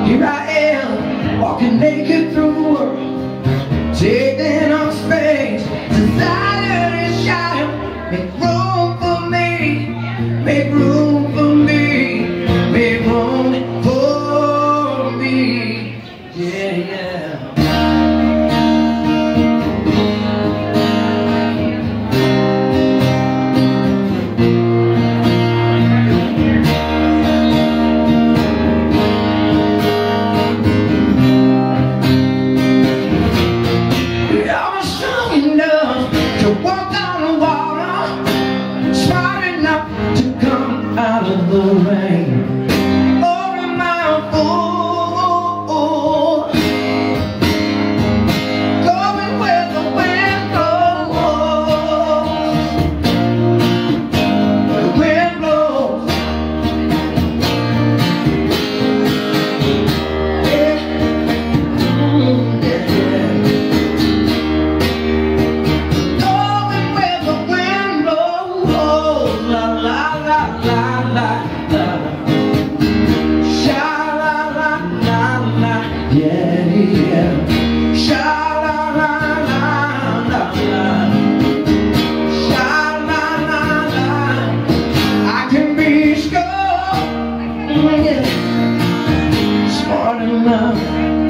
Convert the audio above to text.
Here I am, walking naked through the world, taking up space. Society is shouting, make room for me, make room for me, make room for me. Yeah, yeah. To walk on the water, smart enough to come out of the rain. Over my fool, going where the wind blows. The wind blows. Yeah. Yeah, yeah. Sha-la-la-la-la-la. Sha-la-la-la. I can be smart enough